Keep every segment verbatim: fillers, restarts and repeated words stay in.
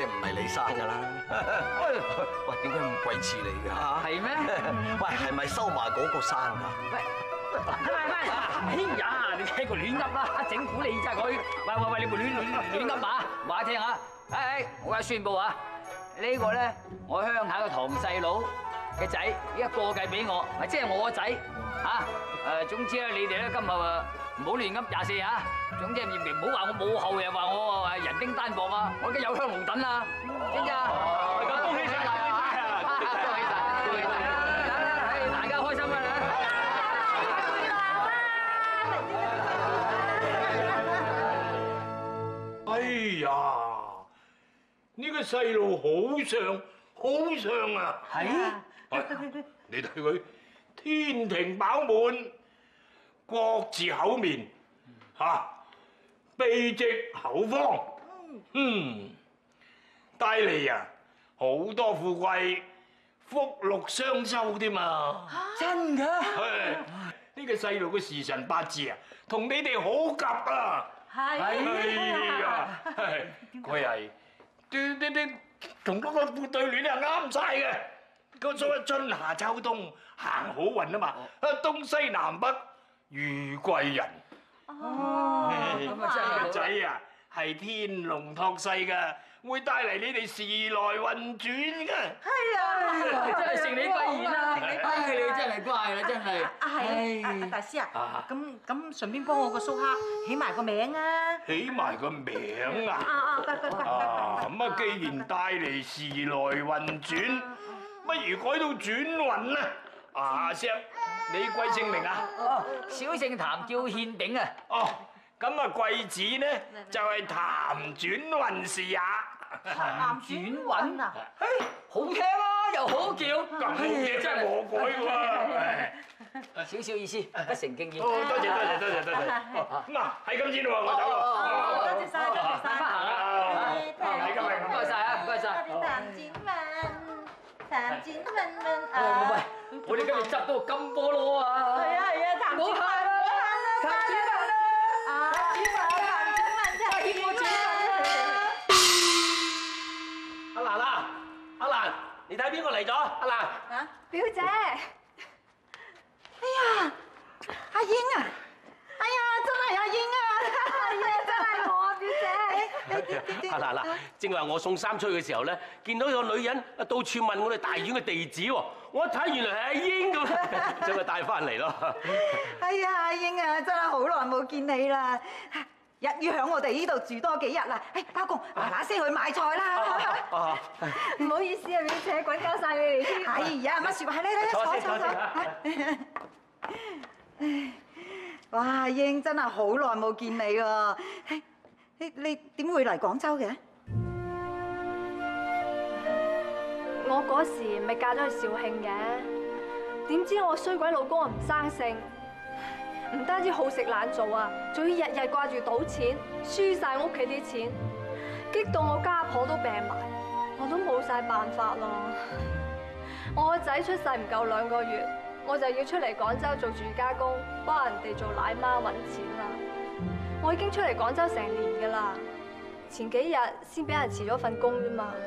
唔係你生㗎啦。喂，點解咁貴似你㗎嚇？ 係咩？ 喂，係咪收埋嗰個生㗎？ 喂，喂喂，哎呀，你聽佢亂噏啦，整蠱你咋佢？喂喂喂，你咪亂亂亂噏嘛，話聽下。誒誒，我而家宣佈啊，呢個咧我鄉下個堂細佬嘅仔，依家過繼俾我，咪即係我個仔嚇。誒，總之咧，你哋咧今日啊唔好亂噏廿四嚇。總之唔好話我冇後，又話我誒人丁單薄啊！我而家有香爐等啦，知唔知啊？咁恭喜晒大家！恭喜晒！恭喜晒！誒，大家開心啦！ 哎呀，呢個細路好上好上啊！係，你睇佢天庭飽滿，國字口面嚇。秘籍口方，嗯，帶嚟啊好多富貴，福祿雙收添嘛！ 真㗎？ 係呢個細路嘅時辰八字啊，同你哋好夾啊！ 係啊，佢係啲啲啲同嗰個副對聯係啱晒嘅。個所謂春夏秋冬行好運啊嘛，啊東西南北遇貴人。 哦， 咁啊真係個仔啊，係天龍託世㗎，會帶嚟你哋時來運轉㗎。 係啊， 真係承你貴言啦！唉，你真係乖啦，真係。 啊係，啊大師啊，咁咁順便幫我個蘇蝦起埋個名啊！ 起埋個名啊！ 啊啊，得得得得。 啊，咁啊，既然帶嚟時來運轉，不如改到轉運啦。啊，阿石，你貴姓名啊？ 哦，小姓譚叫獻鼎啊。 哦，咁啊貴子呢就係譚轉運士啊。 譚轉運啊！ 嘿，好聽啊，又好叫。 咁好嘢真係我改嘅喎。 少少意思，不成敬意。 哦，多謝多謝多謝多謝。咁啊，係咁先喎，我走啦。 多謝晒，多謝晒。 慢慢行啊！ 係咁係咁。 唔該晒啊，唔該晒。 譚轉運，譚轉運運喂喂喂，我哋今日執到個金菠蘿啊！ 係啊係啊，譚轉運， 譚轉運啦！ 啊，譚轉運，譚轉運， 阿蘭啊，阿蘭，你睇邊個嚟咗？阿蘭。 啊， 表姐， 哎呀，阿英啊，哎呀，真係阿英啊， 係啊，真係我啊，表姐。 阿蘭嗱，正話我送衫出去嘅時候咧，見到有個女人啊到處問我哋大院嘅地址喎，我一睇原來係阿英咁，將佢帶翻嚟咯。 哎呀，阿英啊，真係好耐冇見你啦。日於喺我哋呢度住多幾日啦，誒，包公嗱嗱聲去買菜啦。 唔好意思啊，表姐，滾交晒你哋添。 哎呀，乜説話？嚟嚟嚟，坐坐坐。哇，阿英真係好耐冇見你喎。你你點會嚟廣州嘅？ 我嗰時咪嫁咗去肇慶嘅，點知我衰鬼老公啊唔生性，唔單止好食懶做啊，仲要日日掛住賭錢，輸晒屋企啲錢，激到我家婆都病埋，我都冇晒辦法咯。我個仔出世唔夠兩個月，我就要出嚟廣州做住家工，幫人哋做奶媽揾錢啦。我已經出嚟廣州成年噶啦，前幾日先俾人辭咗份工啫嘛。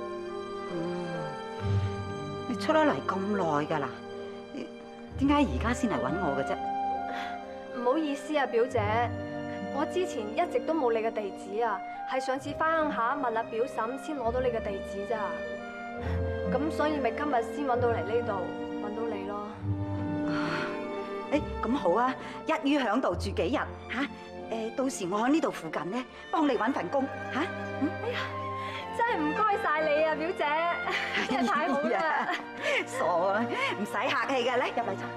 你出咗嚟咁耐㗎啦，點解而家先嚟揾我嘅啫？ 唔好意思啊，表姐，我之前一直都冇你嘅地址啊，係上次翻鄉下問阿表嬸先攞到你嘅地址咋，咁所以咪今日先揾到嚟呢度，揾到你咯。 誒，咁好啊，一於喺度住幾日嚇？誒，到時我喺呢度附近咧，幫你揾份工嚇。嗯， 哎呀，真係唔該晒你啊，表姐，真係太好啦！ 傻啊，唔使客氣嘅，嚟入嚟坐。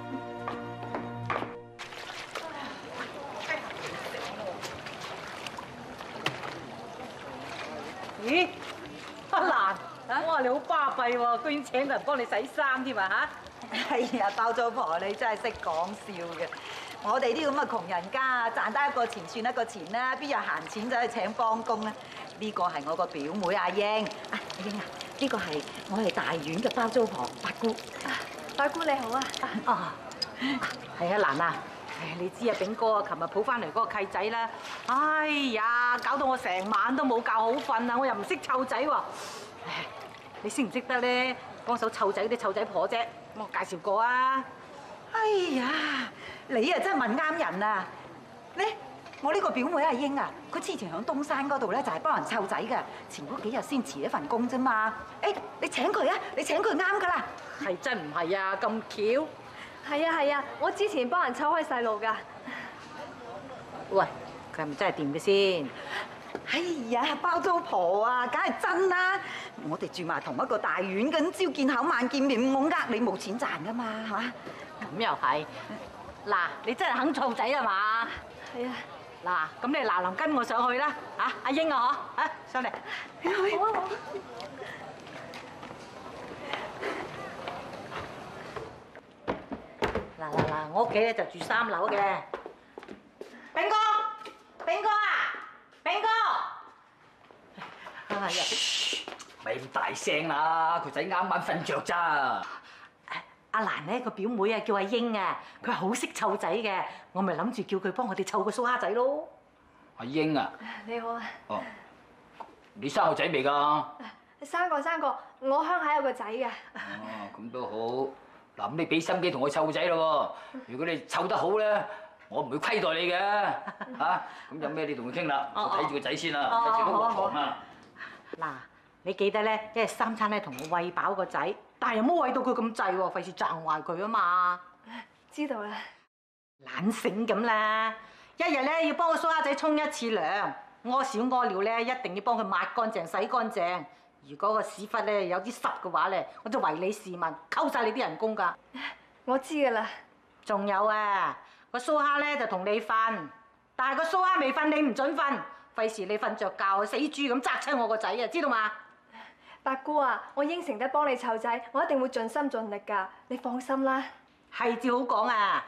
咦，阿蘭，哇，你好巴閉喎，居然請個人幫你洗衫添啊嚇！ 哎呀，包租婆你真係識講笑嘅。我哋啲咁嘅窮人家，賺得一個錢算一個錢啦，邊有閒錢走去請幫工咧？呢個係我個表妹阿英，啊阿英啊，呢個係我係大院嘅包租婆八姑。 八姑你好啊！ 哦，係啊，蘭啊， 唉，你知啊，炳哥啊，琴日抱翻嚟嗰個契仔啦，哎呀，搞到我成晚都冇覺好瞓啊！我又唔識湊仔喎。唉，你識唔識得咧？幫手湊仔嗰啲湊仔婆啫，我介紹過啊。 哎呀，你啊真係問啱人啊！咧，我呢個表妹阿英啊，佢之前喺東山嗰度咧就係幫人湊仔㗎，前嗰幾日先辭一份工啫嘛。誒，你請佢啊，你請佢啱㗎啦。 係真唔係啊？咁巧？ 係啊係啊，我之前幫人湊開細路㗎。 喂，佢係咪真係掂嘅先？ 哎呀，包租婆啊，梗係真啦！我哋住埋同一個大院，咁朝見口晚見面，我呃你冇錢賺㗎嘛，係嘛？ 咁又係。嗱，你真係肯湊仔啊嘛？ 係啊。 嗱，咁你嗱臨跟我上去啦，嚇阿英啊，嗬，嚇上嚟。 好啊好。 嗱嗱嗱，我屋企咧就住三樓嘅。炳哥，炳哥啊，炳哥！哎呀， 咪咁大聲啦，佢仔啱啱瞓着咋。 阿蘭咧個表妹啊叫阿英啊，佢好識湊仔嘅，我咪諗住叫佢幫我哋湊個蘇蝦仔咯。 阿英啊， 你好啊。 哦，你生個仔未㗎？ 生個生個，我鄉下有個仔嘅。 哦，咁都好。嗱，咁你俾心機同我湊個仔咯喎。如果你湊得好咧，我唔會虧待你嘅嚇。咁有咩你同佢傾啦，我睇住個仔先啦，一陣都落堂啊。 嗱，你記得咧，一日三餐咧同我餵飽個仔，但係又冇餵到佢咁滯喎，費事賺壞佢啊嘛。 知道啦。 懶醒咁啦，一日咧要幫個蘇蝦仔沖一次涼，屙屎屙尿咧一定要幫佢抹乾淨、洗乾淨。如果個屎忽咧有啲濕嘅話咧，我就唯你是問，溝晒你啲人工㗎。 我知㗎啦。 仲有啊，個蘇蝦咧就同你瞓，但係個蘇蝦未瞓，你唔準瞓，費事你瞓着覺死豬咁責親我個仔啊，知道嘛？ 八姑啊，我應承得幫你湊仔，我一定會盡心盡力㗎，你放心啦。 係照好講啊！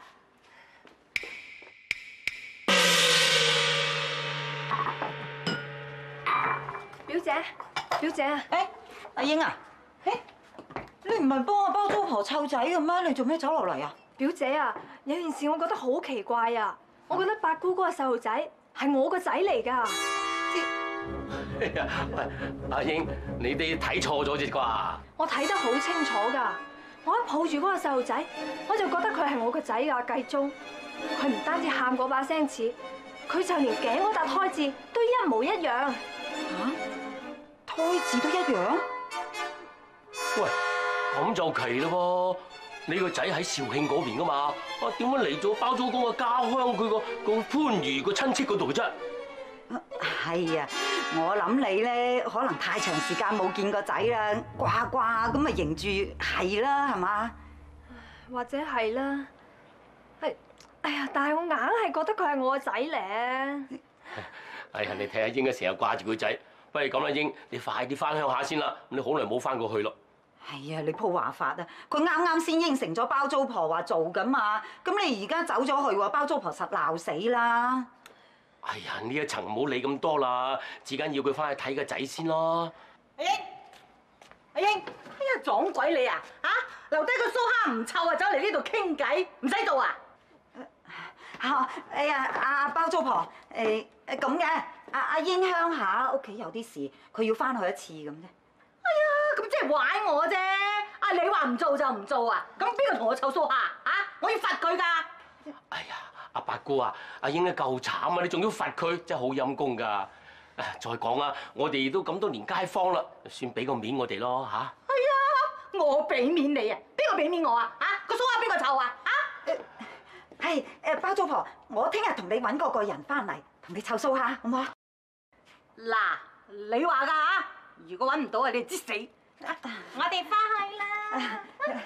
表姐，表姐啊！ 誒，阿英啊，誒，你唔係幫我包租婆湊仔嘅咩？你做咩走落嚟啊？ 表姐啊，有件事我覺得好奇怪啊！我覺得八姑嗰個細路仔係我個仔嚟㗎。 哎呀，喂，阿英，你哋睇錯咗啫啩？ 我睇得好清楚㗎，我一抱住嗰個細路仔，我就覺得佢係我個仔啊，繼宗。佢唔單止喊嗰把聲似，佢就連頸嗰笪胎痣都一模一樣。 嚇？胎痣都一樣？ 喂，咁就奇咯噃！你個仔喺肇慶嗰邊噶嘛？啊，點解嚟咗包租公嘅家鄉佢個個番禺個親戚嗰度嘅啫？ 係啊，我諗你咧可能太長時間冇見個仔啦，掛掛咁啊認住係啦，係嘛？ 或者係啦，係，哎呀！但係我硬係覺得佢係我個仔咧。 哎呀，你睇下英啊，成日掛住個仔，不如咁啦，英，你快啲翻鄉下先啦，你好耐冇翻過去咯。 係啊，你鋪話法啊！佢啱啱先應承咗包租婆話做㗎嘛，咁你而家走咗去喎，包租婆實鬧死啦！ 哎呀，呢一層唔好理咁多啦，至緊要佢翻去睇個仔先咯。 阿英，阿英，哎呀撞鬼你啊！嚇，留低個蘇蝦唔臭啊，走嚟呢度傾偈，唔使做啊！ 嚇，哎呀，阿包租婆，誒誒咁嘅，阿阿英鄉下屋企有啲事，佢要翻去一次咁啫。 哎呀，咁即係玩我啫！啊，你話唔做就唔做啊？咁邊個同我湊蘇蝦啊？我要罰佢㗎！ 哎呀，阿八姑啊，阿英啊夠慘啊，你仲要罰佢，真係好陰公㗎。誒，再講啊，我哋都咁多年街坊啦，算俾個面我哋咯嚇。 係啊，我俾面你啊？邊個俾面我啊？嚇，個蘇蝦邊個湊啊？嚇！ 係誒，包租婆，我聽日同你揾個個人翻嚟，同你湊蘇蝦，好唔好啊？ 嗱，你話㗎嚇？如果揾唔到啊，你知死！我哋翻去啦。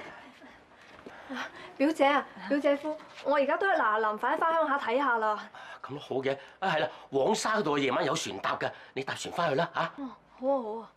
表姐啊，表姐夫，我而家都係嗱臨快啲翻鄉下睇下啦。 咁都好嘅，啊係啦，黃沙嗰度夜晚有船搭㗎，你搭船翻去啦嚇。 哦，好啊好啊。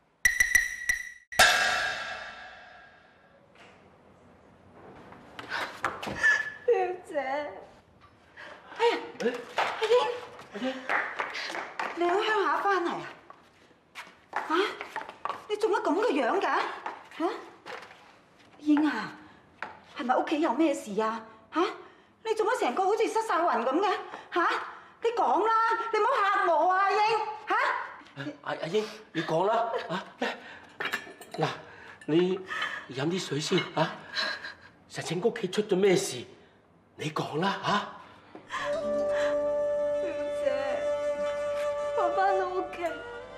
表姐， 哎呀，阿英，阿英，你喺鄉下翻嚟啊？嚇！你做乜咁嘅樣㗎？嚇！英啊，係咪屋企有咩事啊？嚇！你你做乜成個好似失晒魂咁嘅？嚇！你講啦，你唔好嚇我啊，阿英嚇！ 阿阿英，你講啦啊！嗱，你飲啲水先啊！實情屋企出咗咩事？你講啦嚇！ 表姐，我翻到屋企，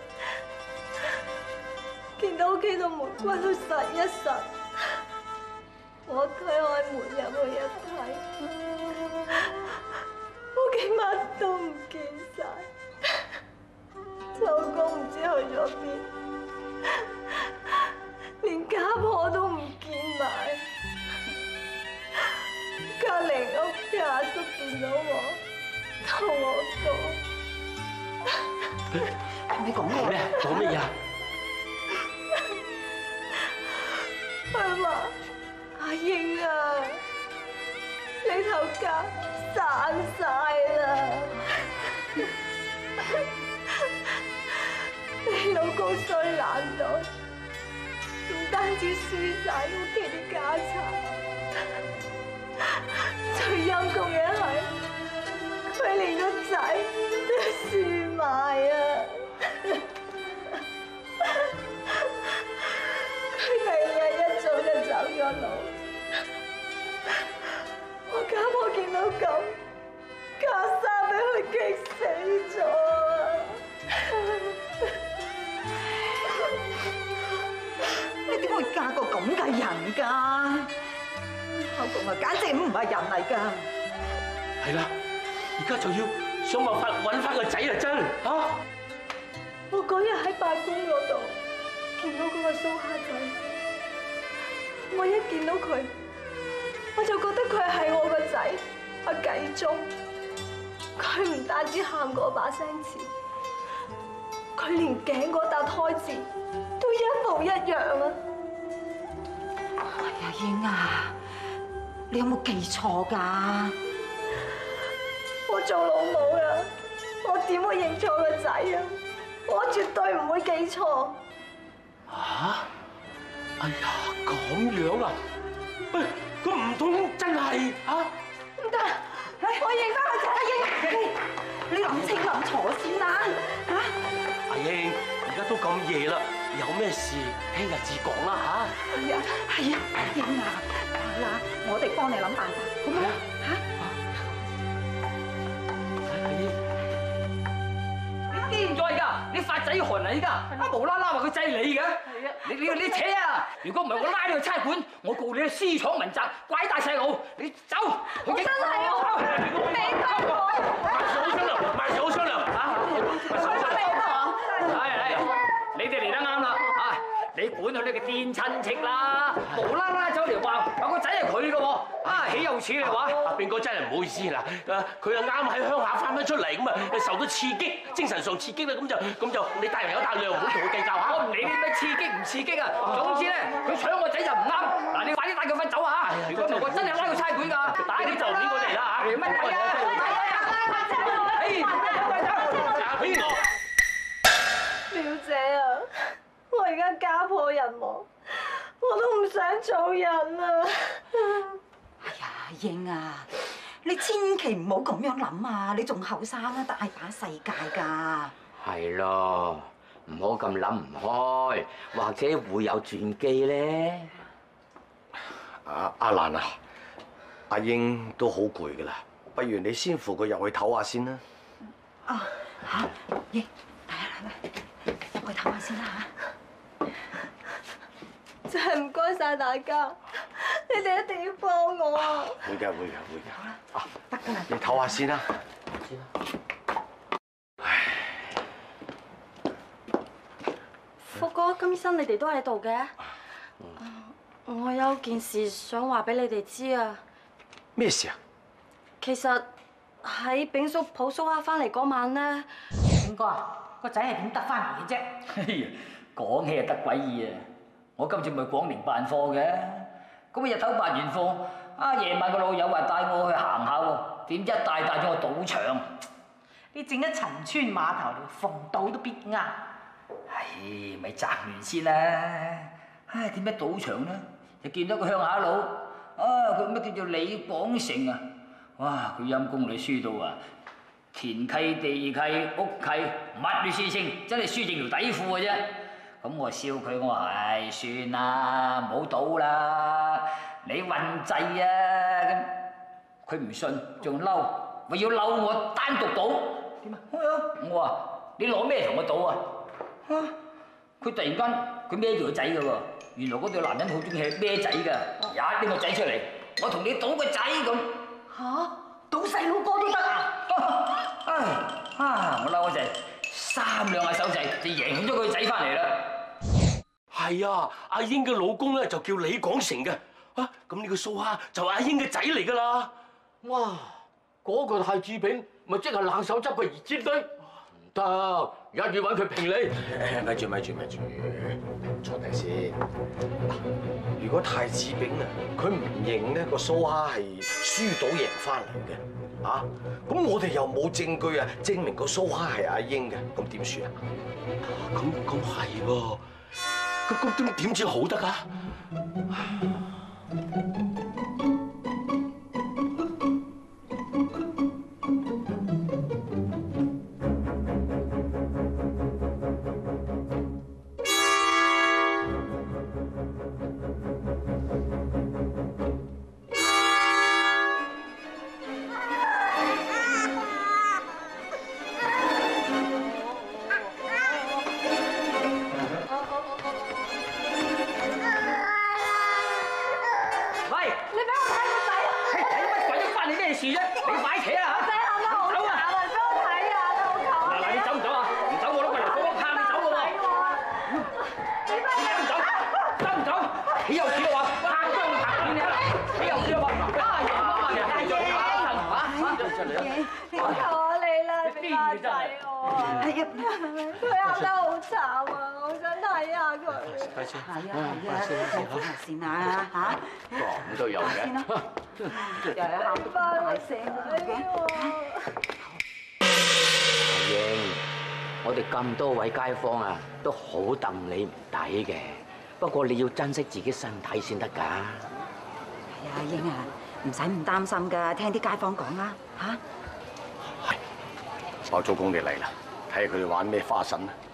見到屋企度門關到實一實，我推開門入去一睇，屋企乜都唔見晒，老公唔知去咗邊，連家婆都唔見埋。隔離屋嘅阿叔見到我，同我講： 你講咩？ 講咩呀？ 佢話：阿英啊，你頭家散晒啦，你老公衰懶到，唔單止輸晒屋企啲家產。最陰公嘅係，佢連個仔都輸埋啊！佢第二日一早就走咗路，我家婆見到咁，家生俾佢激死咗啊！ 你點會嫁個咁嘅人㗎？老公啊，簡直唔係人嚟㗎！ 係啦，而家就要想辦法揾翻個仔啊！真嚇！ 我嗰日喺八公嗰度見到嗰個蘇蝦仔，我一見到佢，我就覺得佢係我個仔阿繼忠。佢唔單止喊嗰把聲似，佢連頸嗰笪胎字都一模一樣啊！ 哎呀，英啊！你有冇記錯㗎？ 我做老母啊，我點會認錯個仔啊？我絕對唔會記錯。 嚇！哎呀，咁樣啊？喂，咁唔通真係嚇？ 唔得，我認翻個仔。阿英， 你諗清諗楚先啦嚇！ 阿英，而家都咁夜啦，有咩事聽日至講啦嚇。 係啊，係啊，英啊！嗱，我哋幫你諗辦法，好唔好嚇？ 你癲咗而家？你發仔寒啊而家！啊無啦啦話佢制你嘅，你你你扯啊！如果唔係我拉你去差館，我告你私闖民宅，拐帶細路，你走！我真係啊！ 你幫我， 好商量，萬事好商量嚇！ 佢都未講。 係係，你哋嚟得啱啦嚇！你管佢呢個癲親戚啦，無啦啦走嚟話話個仔係佢嘅喎，啊豈有此理話！ 阿炳哥真係唔好意思啦，誒佢啊啱喺鄉下翻返出嚟咁啊，受到刺激，精神上刺激啦，咁就咁就你大人有大量，唔好同佢計較嚇。 我唔理你咩刺激唔刺激啊，總之咧佢搶我仔就唔啱，嗱你快啲帶佢翻走啊！如果唔係我真係拉佢差館㗎，打你就呢個嚟啦嚇！乜嘢啊？ 阿炳哥， 表姐啊，我而家家破人亡，我都唔想做人啊！ 哎呀，英啊，你千祈唔好咁樣諗啊！你仲後生啊，大把世界㗎。 係咯，唔好咁諗唔開，或者會有轉機咧。 阿阿蘭啊，阿英都好攰㗎啦，不如你先扶佢入去唞下先啦。 啊嚇，英，嚟啊嚟嚟，入去唞下先啦嚇。 真係唔該晒大家，你哋一定要幫我啊！ 會嘅會嘅會嘅。啊， 得㗎啦， 你唞下先啦。 福哥、金醫生，你哋都喺度嘅。我有件事想話俾你哋知啊。 咩事啊？ 其實喺炳叔抱蘇蝦翻嚟嗰晚咧， 炳哥啊，個仔係點得翻嚟嘅啫？ 哎呀，講起就得鬼意啊！我今次咪廣寧辦貨嘅，咁日頭辦完貨，啊夜晚個老友話帶我去行下喎，點知一帶帶咗我賭場。 你整一陳村碼頭，逢賭都必啱。 唉，咪擇完先啦！唉，點解賭場咧？就見到個鄉下佬，啊佢乜叫做李廣成啊？ 哇！佢陰公你輸到啊，田契、地契、屋契，乜都輸清，真係輸剩條底褲嘅啫。咁我笑佢，我話唉，算啦，唔好賭啦，你運滯啊咁。佢唔信，仲嬲，話要嬲我單獨賭。點啊？我話你攞咩同我賭啊？啊！佢突然間佢孭住個仔嘅喎，原來嗰對男人好中意孭仔㗎，一拎個仔出嚟，我同你賭個仔咁。 嚇！賭細佬哥都得啊！ 唉啊！我嬲嗰陣三兩下手勢就贏咗佢仔翻嚟啦。 係啊，阿英嘅老公咧就叫李廣成嘅。啊，咁呢個蘇蝦就係阿英嘅仔嚟㗎啦。 哇！嗰個太子炳咪即係冷手執嘅熱煎堆，唔得，一於揾佢評理。 咪住咪住咪住，坐定先。嗱，如果太子炳啊，佢唔認呢個蘇蝦係輸賭贏翻嚟嘅，啊，咁我哋又冇證據啊，證明個蘇蝦係阿英嘅，咁點算啊？ 咁咁係喎，咁咁點點至好得啊？ 先啊嚇！ 咁都有嘅。 又有喊大聲嘅。 阿英，我哋咁多位街坊啊，都好戥你唔抵嘅。不過你要珍惜自己身體先得㗎。係啊，阿英啊，唔使唔擔心㗎，聽啲街坊講啦嚇。 係，包租公你嚟啦，睇下佢哋玩咩花神啊！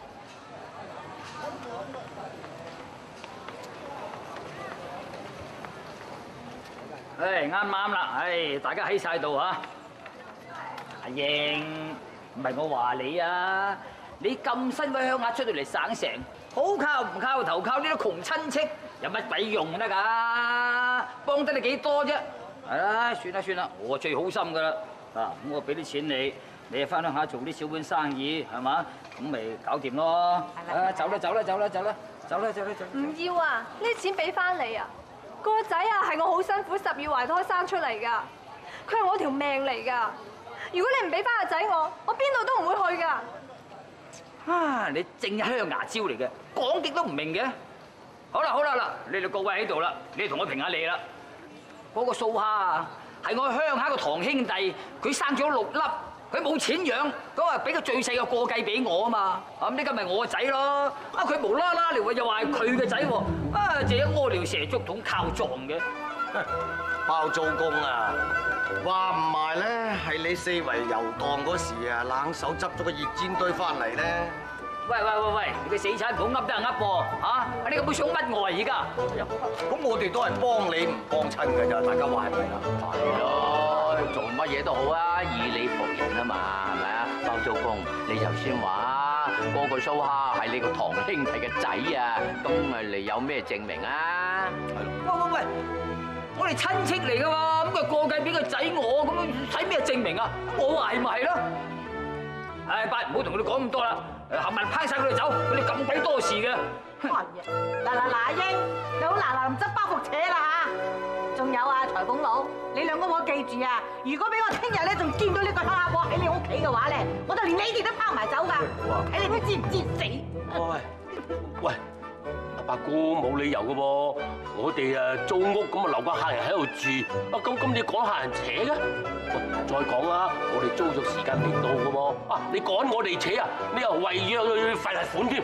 唉，啱啱啦，唉，大家喺晒度啊！阿英，唔係我話你啊，你咁新嘅鄉下出到嚟省城，好靠唔靠頭靠呢啲窮親戚，有乜鬼用得㗎？幫得你幾多啫？係啦，算啦算啦，我最好心㗎啦，啊咁我俾啲錢你，你翻鄉下做啲小本生意係嘛？咁咪搞掂咯！啊，走啦走啦走啦走啦走啦走啦走！ 唔要啊！呢啲錢俾翻你啊！個仔啊，係我好辛苦十月懷胎生出嚟噶，佢係我條命嚟噶。如果你唔俾翻個仔我，我邊度都唔會去噶。 啊！你正係鄉牙招嚟嘅，講極都唔明嘅。好啦好啦啦，你哋各位喺度啦，你哋同我評下理啦。嗰個蘇蝦啊，係我鄉下個堂兄弟，佢生咗六粒，佢冇錢養，咁啊俾個最細個過繼俾我啊嘛。咁呢個咪我個仔咯。啊佢無啦啦嚟又話係佢嘅仔喎，啊自己屙尿蛇竹筒靠撞嘅。 包租公啊，話唔埋咧，係你四圍遊蕩嗰時啊，冷手執咗個熱煎堆翻嚟咧。 喂喂喂喂，你個死賊唔好噏得人噏噃嚇！你咁樣想乜我啊而家？ 咁我哋都係幫你唔幫親㗎咋，大家話係咪啊？ 係咯，做乜嘢都好啊，以理服人啊嘛，係咪啊？包租公，你頭先話嗰個蘇蝦係你個堂兄弟嘅仔啊，咁咪你有咩證明啊？ 係咯。 喂喂喂，我哋親戚嚟㗎嘛，咁佢過繼俾個仔我，咁樣使咩證明啊？我話係咪係咯？唉，伯唔好同佢哋講咁多啦，冚唪唥拋晒佢哋走，佢哋咁鬼多事嘅。 係啊！嗱嗱嗱，阿英，你好嗱嗱咁執包袱扯啦嚇！仲有啊，裁縫佬，你兩個我記住啊！如果俾我聽日咧仲見到呢個蝦婆喺你屋企嘅話咧，我就連你哋都拋埋走㗎！睇你都知唔知死？ 喂喂，阿伯姑冇理由嘅噃，我哋誒租屋咁啊留個客人喺度住，啊咁咁你趕客人扯嘅？喂，再講啦，我哋租咗時間未到嘅喎，啊你趕我哋扯啊，你又違約罰罰款添。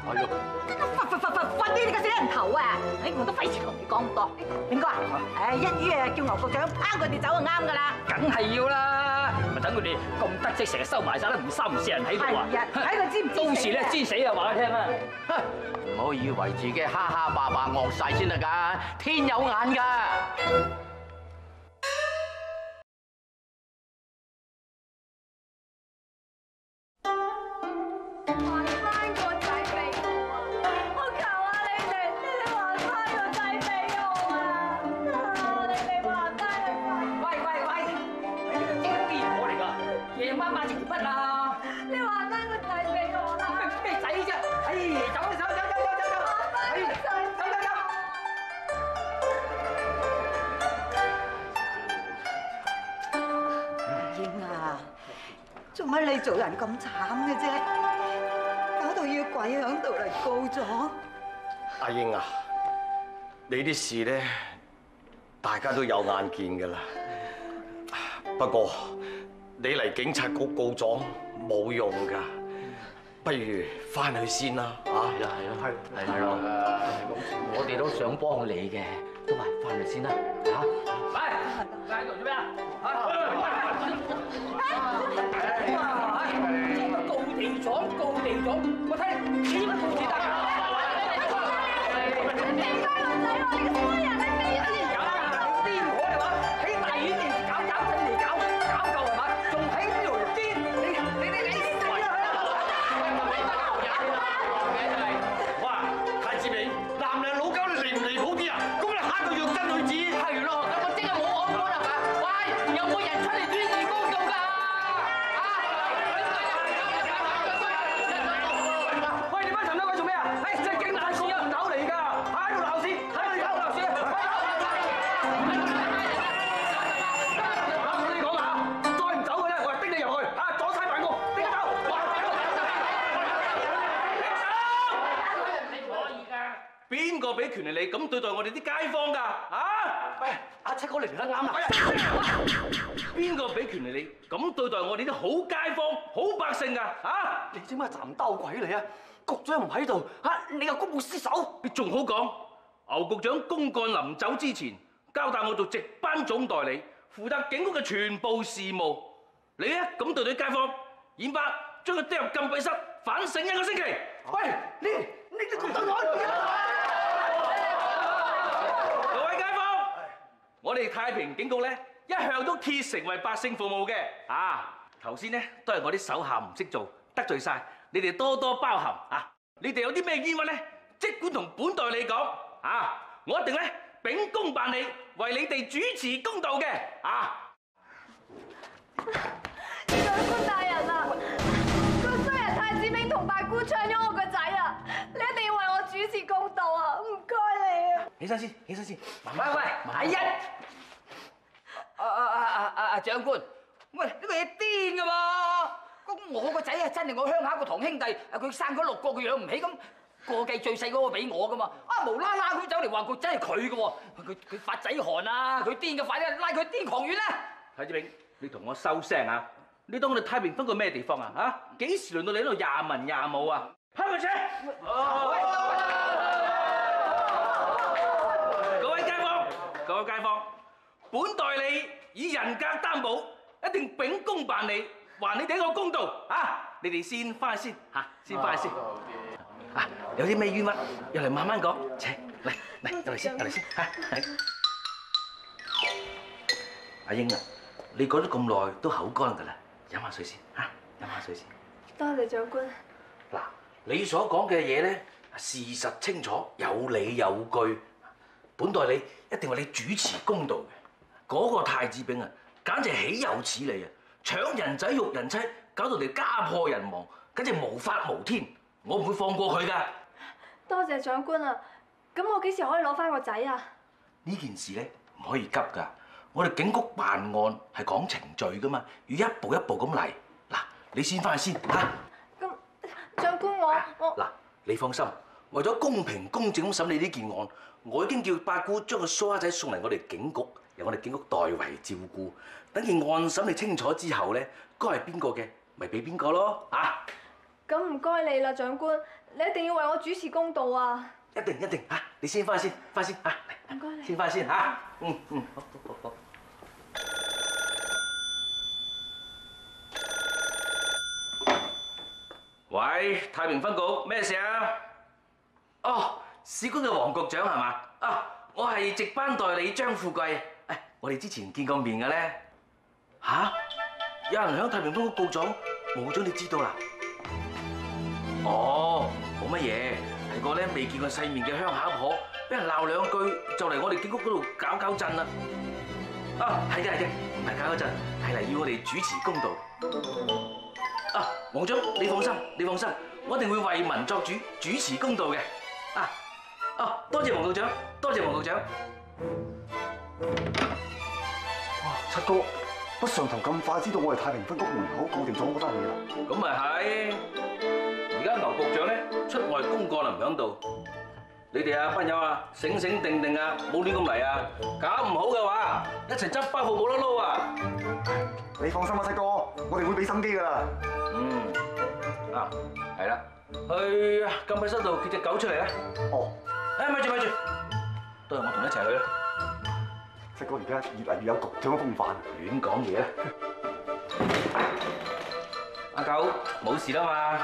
係咯。 罰罰罰罰罰你個死人頭啊！哎，我都費事同你講咁多。炳哥啊，誒一於誒叫牛局長拋佢哋走就啱㗎啦。 梗係要啦，咪等佢哋咁得戚，成日收埋晒都唔三唔四人喺度啊！ 係啊，睇佢知唔知死啊？ 到時咧知死啊！話佢聽啊！ 唔好以為自己哈哈霸霸惡晒先得㗎，天有眼㗎。 做乜你做人咁慘嘅啫？搞到要跪響度嚟告狀。 阿英啊，你啲事咧，大家都有眼見㗎啦。不過你嚟警察局告狀冇用㗎，不如翻去先啦。嚇， 係啊係啊係係咯，我哋都想幫你嘅，都話翻去先啦嚇。 喂，喺度做咩啊？告地廠，告地廠，我睇你點告至得㗎？ 你俾翻個仔我，你個衰人，你俾啊！ 癲我係嘛？喺大院面搞搞震嚟搞搞夠係嘛？仲喺呢度癲？你你你你死啦！ 哇，太子明，男人老狗你離唔離譜啲啊？咁你下個月真去指？ 係咯，咁我即刻冇安安啦嘛！喂，有冇人出嚟專義公道㗎？ 喂，你班陳兩位做咩啊？誒，真係勁爛事啊！唔走嚟㗎，喺度鬧事，喺度搞鬧事。我同你講啊，再唔走嘅咧，我係逼你入去，啊，阻晒辦公，即刻走！ 邊個俾權利你咁對待我哋啲街坊㗎？啊！ 喂，阿七哥你嚟得啱啦！ 邊個俾權利你咁對待我哋啲好街坊、好百姓㗎？啊！ 你做乜站兜鬼嚟啊？局長唔喺度，嚇你又公報私仇。 你仲好講？牛局長公幹臨走之前，交代我做值班總代理，負責警局嘅全部事務。你咧咁對待街坊，嚴伯將佢丟入禁閉室反省一個星期。 喂，你你你咁對我？ 各位街坊，我哋太平警局咧一向都竭誠為百姓服務嘅。啊，頭先咧都係我啲手下唔識做，得罪晒，你哋多多包涵啊！你哋有啲咩冤屈咧，即管同本代理講啊，我一定咧秉公辦理，為你哋主持公道嘅啊！ 長官大人啊，個衰人太子炳同八姑搶咗我個仔啊！你一定要為我主持公道啊！唔該你啊！ 起身先，起身先，慢喂慢。 喂，阿一，阿阿阿阿阿阿長官，喂，呢個嘢癲㗎嘛？咁我個仔啊，真係我鄉下個堂兄弟，啊佢生咗六個，佢養唔起咁，個計最細嗰個俾我㗎嘛。啊無啦啦佢走嚟話佢真係佢㗎喎，佢佢發仔寒啊，佢癲嘅，快啲拉佢癲狂院啦！ 太子炳，你同我收聲啊！你當我哋太平分過咩地方啊？嚇，幾時輪到你喺度廿文廿武啊？開個車！各位街坊，各位街坊，本代理以人格擔保，一定秉公辦理，還你哋一個公道啊！你哋先翻去先嚇，先翻去先。啊，有啲咩冤屈，入嚟慢慢講。請嚟嚟，入嚟先，入嚟先嚇。阿英啊，你講咗咁耐都口乾㗎啦，飲下水先嚇，飲下水先。 多謝長官。 嗱，你所講嘅嘢咧，事實清楚，有理有據，本代理一定為你主持公道嘅。嗰個太子炳啊，簡直豈有此理啊！搶人仔辱人妻，搞到你家破人亡，簡直無法無天。我唔會放過佢㗎。 多謝長官啊！咁我幾時可以攞翻個仔啊？ 呢件事咧唔可以急㗎。我哋警局辦案係講程序㗎嘛，要一步一步咁嚟。嗱，你先翻去先嚇。 咁長官我我嗱，你放心，為咗公平公正咁審理呢件案，我已經叫八姑將個蘇蝦仔送嚟我哋警局，由我哋警局代為照顧。等件案審理清楚之後咧，該係邊個嘅，咪俾邊個咯嚇。 咁唔該你啦，長官，你一定要為我主持公道啊！ 一定一定嚇，你先翻先，翻先嚇， 唔該你。 先翻先嚇。嗯嗯，好好好好。喂，太平分局咩事啊？哦，市官嘅黃局長係嘛？啊，我係值班代理張富貴。誒，我哋之前見過面嘅咧。吓？有人響太平分局告狀，冇咗你知道啦？哦，冇乜嘢，係個咧未見過世面嘅鄉下婆，俾人鬧兩句就嚟我哋警局嗰度搞搞震啦。啊，係嘅係嘅，唔係搞搞震，係嚟要我哋主持公道。啊，黃總，你放心，你放心，我一定會為民作主，主持公道嘅。啊，哦，多謝黃局長，多謝黃局長。 哇，七哥，乜上頭咁快知道我哋太平分局門口搞掂咗嗰單嘢啦？ 咁咪係，而家牛局長咧出外公幹唔響度，你哋啊班友啊醒醒定定啊，冇亂咁嚟啊，搞唔好嘅話，一齊執包袱冇得撈啊！ 你放心啊，七哥，我哋會俾心機噶啦。 嗯，啊，係啦，去禁閉室度叫隻狗出嚟啦。 哦， 誒，咪住咪住，都係我同你一齊去啦。 七哥而家越嚟越有局長嘅風範， 亂講嘢啦。阿狗冇事啦嘛？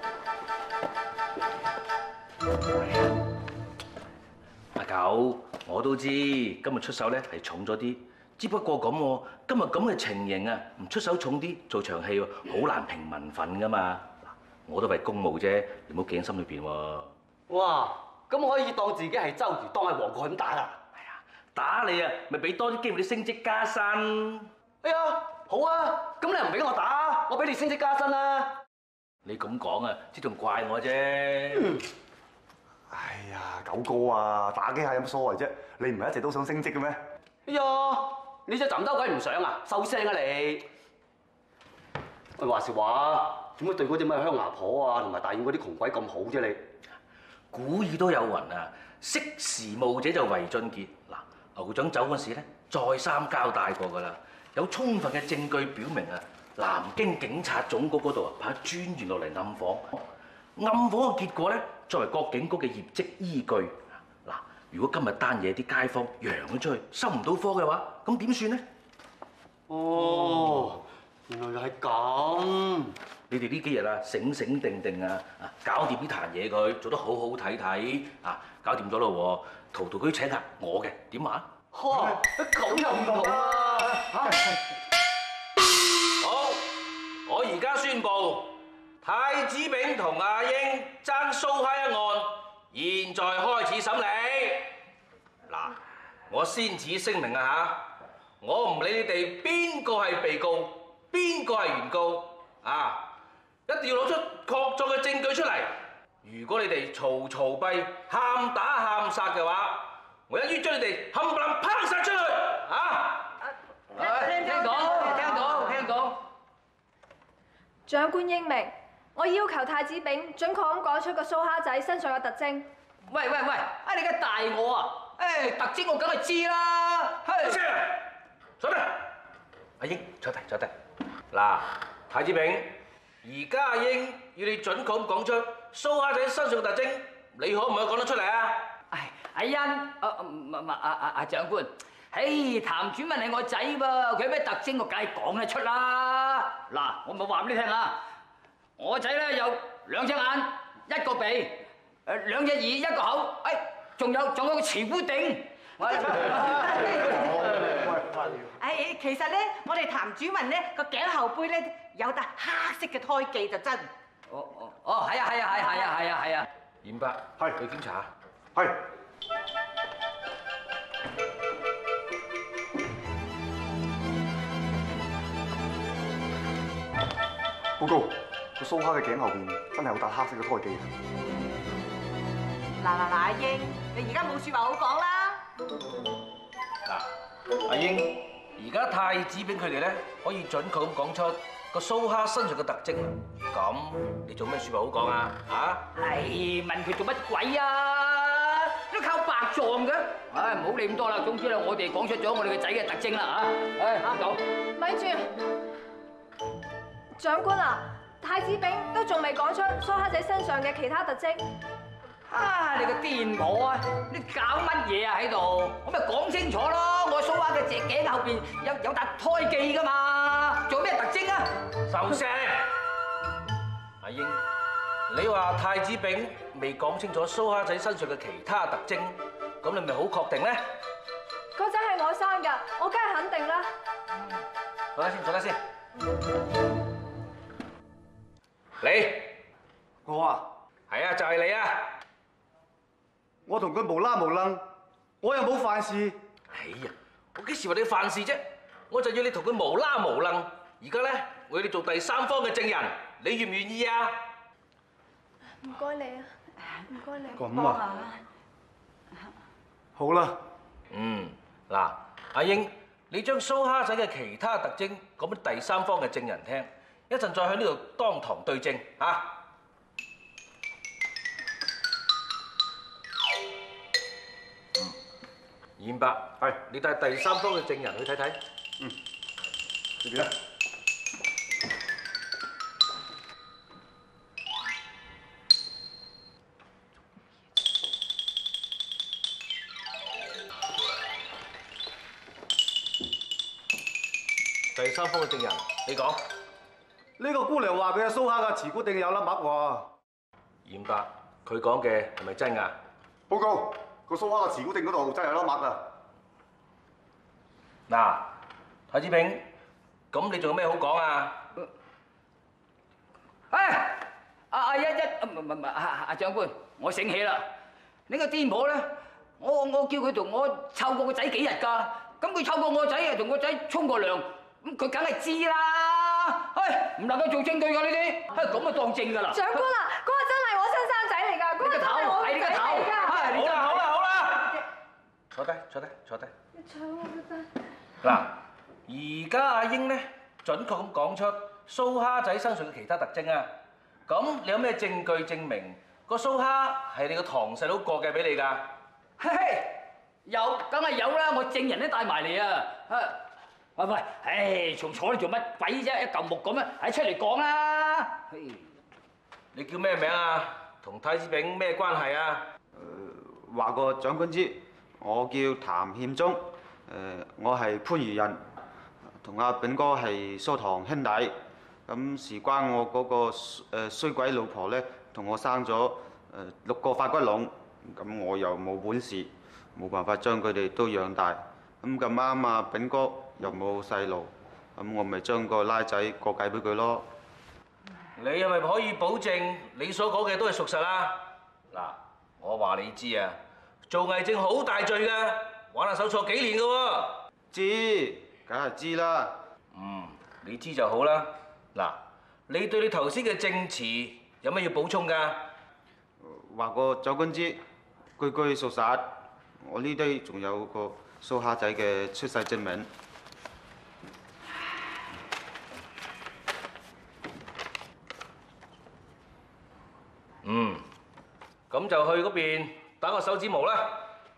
阿狗，我都知今日出手咧係重咗啲，只不過咁喎，今日咁嘅情形啊，唔出手重啲做場戲喎，好難平民憤噶嘛。我都為公務啫，你唔好記喺心裏邊喎。 哇！咁可以當自己係周瑜，當係黃蓋咁打啦。 打你啊，咪俾多啲機會你升職加薪。 哎呀，好啊！咁你又唔俾我打，我俾你升職加薪啦。 你咁講啊，即仲怪我啫。 嗯哎呀，九哥啊，打機下有乜所謂啫？你唔係一直都想升職嘅咩？ 哎呀，你隻枕兜鬼唔想啊？收聲啊你！喂，話時話，做乜對嗰啲咩鄉牙婆啊，同埋大院嗰啲窮鬼咁好啫你？ 古語都有云啊，識時務者就為俊傑。嗱，牛局長走嗰時咧，再三交代過㗎啦，有充分嘅證據表明啊，南京警察總局嗰度啊派專員落嚟暗訪，暗訪嘅結果咧，作為各警局嘅業績依據。嗱，如果今日單嘢啲街坊揚咗出去，收唔到科嘅話，咁點算咧？ 哦，原來係咁。 你哋呢幾日啊，醒醒定定啊，啊，搞掂呢壇嘢佢，做得好好睇睇，啊，搞掂咗咯喎，圖圖佢請客我嘅，點啊？ 嚇，咁又唔同啊！ 好，我而家宣布，太子炳同阿英爭蘇蝦一案，現在開始審理。嗱，我先此聲明啊嚇，我唔理你哋邊個係被告，邊個係原告，啊！一定要攞出確鑿嘅證據出嚟。如果你哋嘈嘈閉、喊打喊殺嘅話，我一於將你哋冚唪唥拋殺出去！啊！ 聽到，聽到，聽到。 長官英明，我要求太子炳準確咁講出個蘇蝦仔身上嘅特徵。 喂喂喂，啊你嘅大我啊！誒特徵我梗係知啦。 係。坐低。阿英，坐低，坐低。嗱，太子炳。而家阿英要你準確咁講出蘇蝦仔身上嘅特徵，你可唔可以講得出嚟啊？ 唉，阿欣，啊唔唔阿阿阿長官，嘿，譚主任係我仔噃，佢有咩特徵我梗係講得出啦。嗱，我咪話俾你聽啊，我仔咧有兩隻眼、一個鼻、誒兩隻耳、一個口，誒仲有仲有個慈烏頂。 誒，其實咧，我哋譚主任咧個頸後背咧有笪黑色嘅胎記就真。 哦哦哦，係啊係啊係係啊係啊係啊。 嚴伯，係去檢查。 係。報告，個蘇蝦嘅頸後邊真係有笪黑色嘅胎記。 嗱嗱嗱，阿英，你而家冇説話好講啦。 嗱，阿英，而家太子炳佢哋咧可以準確咁講出個蘇蝦身上嘅特徵啦。咁你做咩説話好講啊？嚇？ 係問佢做乜鬼啊？都靠白撞嘅。唉，唔好理咁多啦。總之咧，我哋講出咗我哋個仔嘅特徵啦嚇。唉，阿狗， 咪住，長官啊， 太子炳都仲未講出蘇蝦仔身上嘅其他特徵。 啊！你個癲婆啊！你搞乜嘢啊喺度？我咪講清楚咯！我蘇蝦嘅隻頸後邊有有笪胎記㗎嘛，仲有咩特徵啊？ 收聲！阿英，你話太子炳未講清楚蘇蝦仔身上嘅其他特徵，咁你咪好確定咧？ 個仔係我生㗎，我梗係肯定啦。 坐低先，坐低先。你我啊， 係啊，就係你啊！ 我同佢無啦無楞，我又冇犯事。 哎呀，我幾時話你犯事啫？我就要你同佢無啦無楞。而家咧，我要你做第三方嘅證人，你願唔願意啊？ 唔該你啊，唔該你。 咁啊，好啦。 嗯，嗱，阿英，你將蘇蝦仔嘅其他特徵講俾第三方嘅證人聽，一陣再喺呢度當堂對證嚇。嚴伯，係你帶第三方嘅證人去睇睇。 嗯，呢邊啊。 第三方嘅證人，你講。 呢個姑娘話佢嘅蘇蝦嘅持股定有粒癦喎。 嚴伯，佢講嘅係咪真㗎？ 報告。個蘇蝦嘅持股定嗰度真係有粒癦啊！ 嗱，太子炳，咁你仲有咩好講啊？ 唉，阿阿一一，唔唔唔，阿阿長官，我醒起啦！呢個癲婆咧，我我叫佢同我湊過個仔幾日㗎，咁佢湊過我仔啊，同個仔沖過涼，咁佢梗係知啦。唉，唔能夠做證據㗎呢啲，唉咁就當證㗎啦。 長官啊，嗰個真係我親生仔嚟㗎，嗰個真係我係你個頭， 仔嚟㗎。 好啦好啦好啦，坐低坐低坐低。 你搶我嘅仔。 嗱，而家阿英咧準確咁講出蘇蝦仔身上嘅其他特徵啊！咁你有咩證據證明個蘇蝦係你個堂細佬過繼俾你㗎？ 嘿嘿，有，梗係有啦！我證人都帶埋嚟啊！喂喂，唉，仲坐喺度做乜鬼啫？一嚿木咁啊！唉，出嚟講啦！ 你叫咩名啊？同太子炳咩關係啊？ 誒，話個長官知，我叫譚憲忠，誒，我係番禺人，同阿炳哥係疏堂兄弟。咁事關我嗰個誒衰鬼老婆咧，同我生咗誒六個發骨龍，咁我又冇本事，冇辦法將佢哋都養大。咁咁啱啊，炳哥又冇細路，咁我咪將個拉仔過繼俾佢咯。 你係咪可以保證你所講嘅都係屬實啊？嗱，我話你知啊，做偽證好大罪㗎，玩下手坐幾年㗎喎。 知，梗係知啦。 嗯，你知就好啦。嗱，你對你頭先嘅證詞有咩要補充㗎？ 話個長官知，句句屬實。我呢堆仲有個蘇蝦仔嘅出世證明。 嗯，咁就去嗰邊打個手指模啦。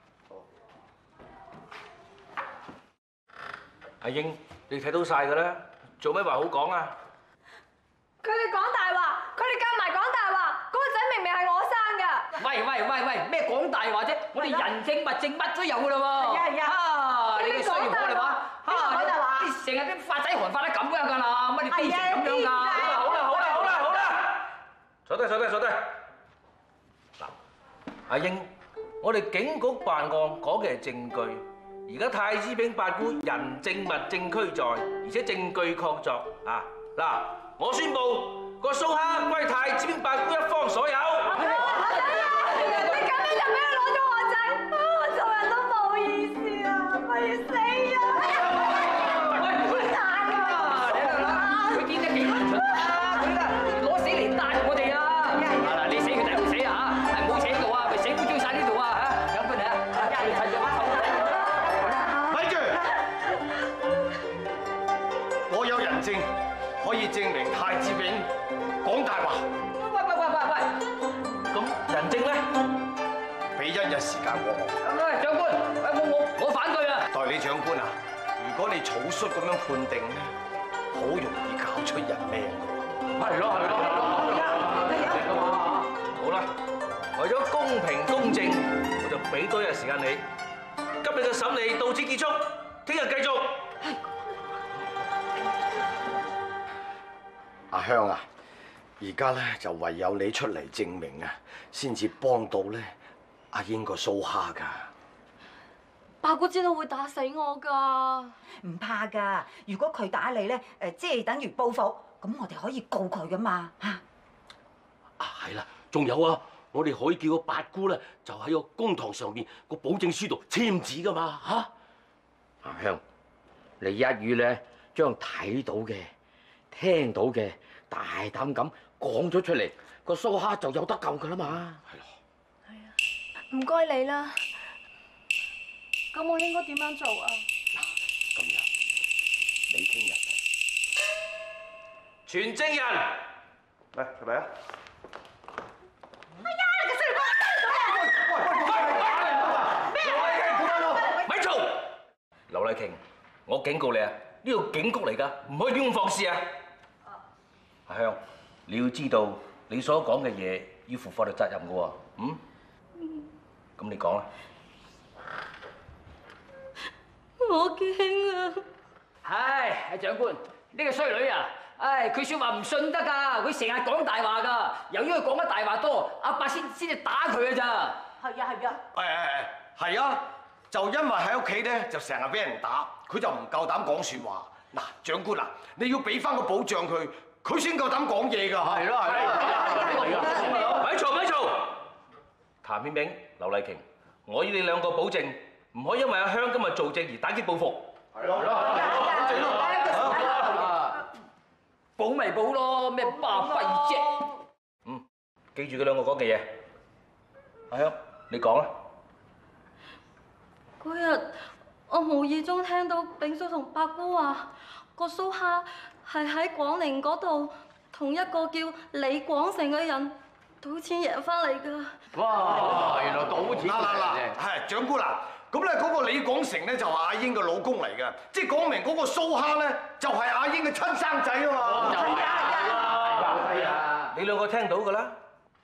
阿英，你睇到晒㗎啦，做咩話好講啊？ 佢哋講大話，佢哋夾埋講大話，嗰個仔明明係我生㗎。 喂喂喂喂，咩講大話啫？我哋人證物證乜都有㗎啦喎。 係啊係啊。 你個衰婆嚟話， 講大話。 你成日啲發仔寒發得咁樣㗎啦，乜你癲成咁樣㗎？ 好啦好啦好啦好啦，坐低坐低坐低。嗱，阿英，我哋警局辦案講嘅係證據。而家太子炳八姑人證物證俱在，而且證據確鑿啊！嗱，我宣布個蘇蝦歸太子炳八姑一方所有。 你咁樣就俾佢攞咗我仔，我做人都冇意思啊！不如死啊！ 佢見得幾蠢啊！佢啦，攞死嚟答我哋啊！嗱，你死佢抵唔死啊？嚇，係冇死到啊，咪死污糟曬呢度啊！嚇，長官嚟啊！你睇住我。 我有人證可以證明太子炳講大話。 喂喂喂喂喂， 咁人證咧？ 俾一日時間我。 喂，長官，我我我反對啊！ 代理長官啊，如果你草率咁樣判定咧，好容易搞出人命㗎。 係咯係咯。 好啦，為咗公平公正，我就俾多一日時間你。今日嘅審理到此結束，聽日繼續。 阿香啊，而家咧就唯有你出嚟證明啊，先至幫到咧阿英個蘇蝦㗎。 八姑知道會打死我㗎。 唔怕㗎，如果佢打你咧，誒即係等於報復，咁我哋可以告佢㗎嘛嚇。 啊，係啦，仲有啊，我哋可以叫個八姑咧，就喺個公堂上面個保證書度簽字㗎嘛嚇。 阿香，你一於咧將睇到嘅、聽到嘅大膽咁講咗出嚟，個蘇蝦就有得救㗎啦嘛。係咯。 係啊，唔該你啦。咁我應該點樣做啊？ 咁樣，你聽日全證人， 嚟係咪啊？ 咪嘈！劉麗瓊，我警告你啊，呢度警局嚟㗎，唔可以亂咁放肆啊！阿香，你要知道你所講嘅嘢要負法律責任㗎喎，嗯？咁你講啦。 我驚啊！ 唉，阿長官，呢個衰女啊，唉，佢説話唔信得㗎，佢成日講大話㗎。由於佢講得大話多，阿伯先先至打佢㗎咋。 係啊係啊。 誒誒誒，係啊，就因為喺屋企咧，就成日俾人打，佢就唔夠膽講説話。嗱，長官啊，你要俾翻個保障佢，佢先夠膽講嘢㗎。係咯係咯。 咪嘈咪嘈！譚顯炳、劉麗瓊，我要你兩個保證。唔可以因為阿香今日做證而打擊報復。 係咯，係咯， 保咪保咯，咩巴閉啫？ 嗯，記住佢兩個講嘅嘢。阿香，你講啦。 嗰日我無意中聽到炳叔同八姑話，個蘇蝦係喺廣寧嗰度同一個叫李廣成嘅人賭錢贏翻嚟㗎。 哇！原來賭錢嗱嗱嗱，係長官嗱。咁咧嗰個李廣成咧就係阿英嘅老公嚟嘅，即係講明嗰個蘇蝦咧就係阿英嘅親生仔啊嘛。 係啊，係啊，你兩個聽到㗎啦。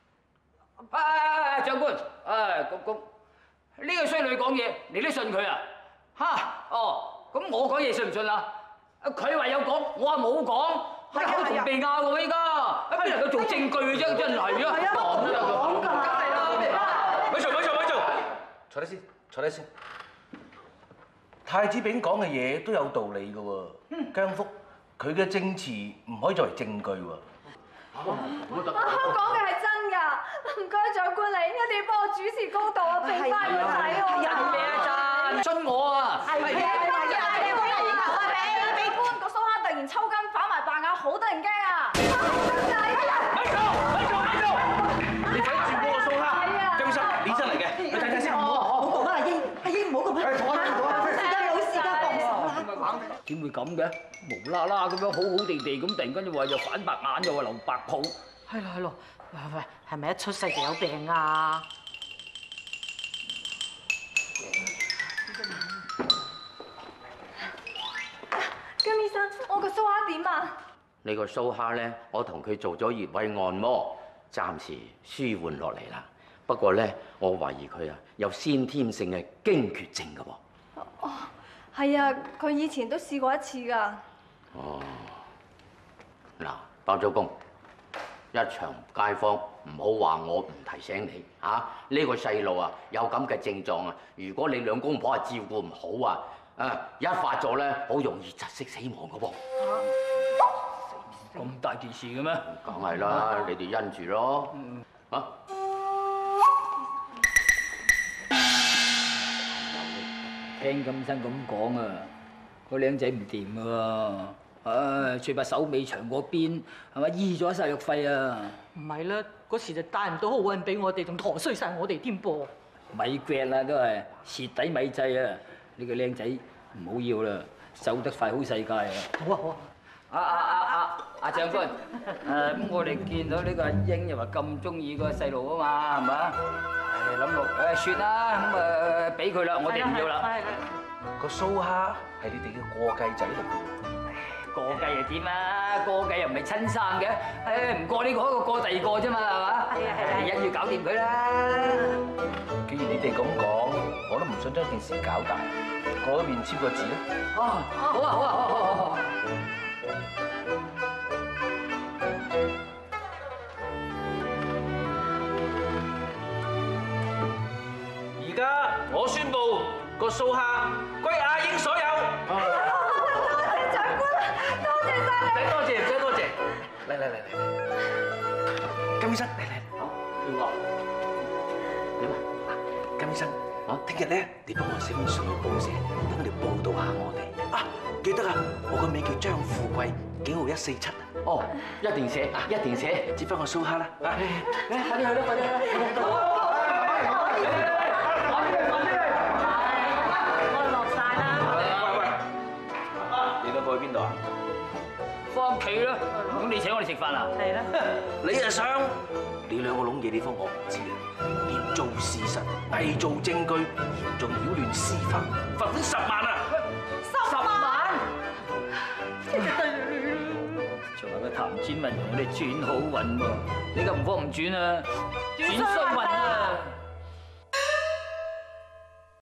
啊，長官，誒，公公，呢個衰女講嘢，你都信佢啊？嚇，哦，咁我講嘢信唔信啊？佢話有講，我話冇講，係口同鼻拗喎依家，邊能夠做證據嘅啫？真係啊！ 係啊，講㗎，梗係啦。 咪嘈咪嘈咪嘈，坐低先。坐低先。太子炳講嘅嘢都有道理嘅喎，姜福佢嘅證詞唔可以作為證據喎。 阿香講嘅係真㗎，唔該長官你一定要幫我主持公道啊，俾翻個仔我。 真嘅真，信我啊！ 係係係。俾官個蘇蝦突然抽筋反埋白眼，好得人驚啊！ 咪嘈咪嘈咪嘈！你睇住嗰個蘇蝦，張醫生，醫生嚟嘅，去睇睇先。 阿英唔好咁樣，坐下坐下，時間有時間講。 點會咁嘅？無啦啦咁樣好好地地咁，突然間又話又反白眼，又話流白泡。 係咯係咯，喂喂，係咪一出世就有病啊？ 姜醫生，我個蘇蝦點啊？ 你個蘇蝦咧，我同佢做咗穴位按摩，暫時舒緩落嚟啦。不過咧，我懷疑佢啊有先天性嘅驚厥症㗎喎。 哦，係啊，佢以前都試過一次㗎。 哦，嗱，包租公，一場街坊唔好話我唔提醒你嚇。呢個細路啊有咁嘅症狀啊，如果你兩公婆係照顧唔好啊，啊一發咗咧，好容易窒息死亡㗎噃。 咁大件事嘅咩？ 梗係啦，你哋因住咯。嚇！ 聽金生咁講啊，個靚仔唔掂㗎喎，唉，最怕手尾長過邊，係咪醫咗晒藥費啊？ 唔係啦，嗰時就帶唔到好運俾我哋，仲陀衰晒我哋添噃。 咪腳啦都係蝕底米製啊！呢個靚仔唔好要啦，走得快好世界啊！ 好啊好啊！ 阿阿阿阿阿長官，誒咁我哋見到呢個阿英又話咁中意個細路啊嘛，係咪啊？誒諗落誒算啦，咁誒俾佢啦，我哋唔要啦。 個蘇蝦係你哋嘅過繼仔嚟嘅。 過繼又點啊？過繼又唔係親生嘅，誒唔過呢個，一個過第二個啫嘛，係嘛？係啊係啊，一於搞掂佢啦。 既然你哋咁講，我都唔想將件事搞大，過一面簽個字啦。 哦，好啊好啊好啊好啊好啊！ 而家我宣布個蘇蝦歸阿英所有。 多謝長官，多謝晒唔使多謝，唔使多謝。嚟嚟嚟嚟嚟，金醫生嚟嚟。 邊個？點啊？ 金醫生，聽日咧，你幫我寫封信去報社，等佢哋報道下我哋。啊，記得啊，我個名叫張富貴，幾號一四七啊。 哦，一定寫，一定寫， 接翻個蘇蝦啦。啊， 快啲去啦，快啲去啦！ 去邊度啊？ 翻屋企啦！咁你請我哋食飯啊？ 係啦。 你又想？你兩個窿嘢地方我唔知啊！捏造事實、偽造證據，嚴重擾亂司法，罰款十萬啊！ 十萬？仲有個譚專文同我哋轉好運喎，你咁唔慌唔轉啊？轉衰運啊！